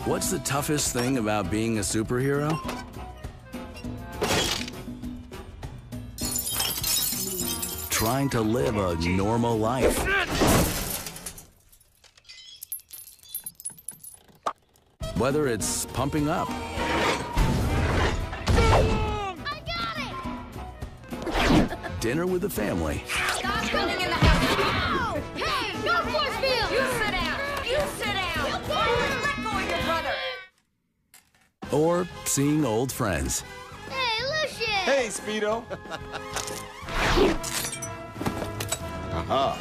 What's the toughest thing about being a superhero? Trying to live a normal life. Whether it's pumping up. I got it! Dinner with the family. Stop running in the house! Oh! Hey, no force field! You sit down! You sit down! Let go of your brother! Or seeing old friends. Hey, Lucius! Hey, Speedo! Aha!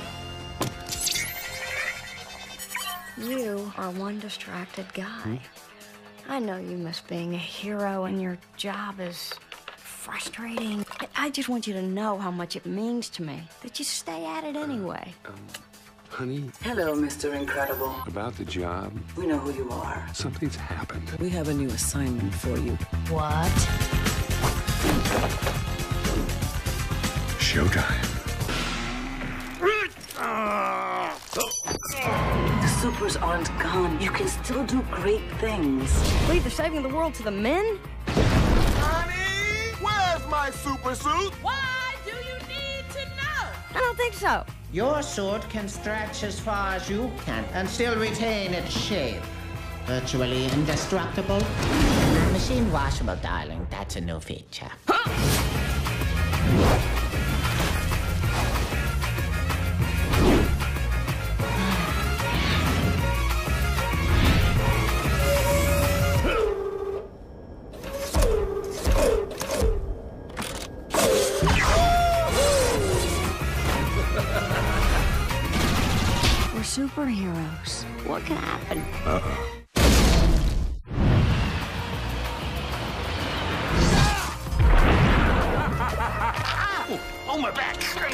You are one distracted guy. I know you miss being a hero and your job is frustrating. I just want you to know how much it means to me, that you stay at it anyway. Honey, Hello, Mr. Incredible. about the job, We know who you are. something's happened. We have a new assignment for you. What? Showtime. The supers aren't gone. You can still do great things. Leave the saving the world to the men? Honey, where's my super suit? Why do you need to know? I don't think so. Your suit can stretch as far as you can and still retain its shape. Virtually indestructible. Machine washable, darling. That's a new feature. We're superheroes. What can happen? Oh, my back!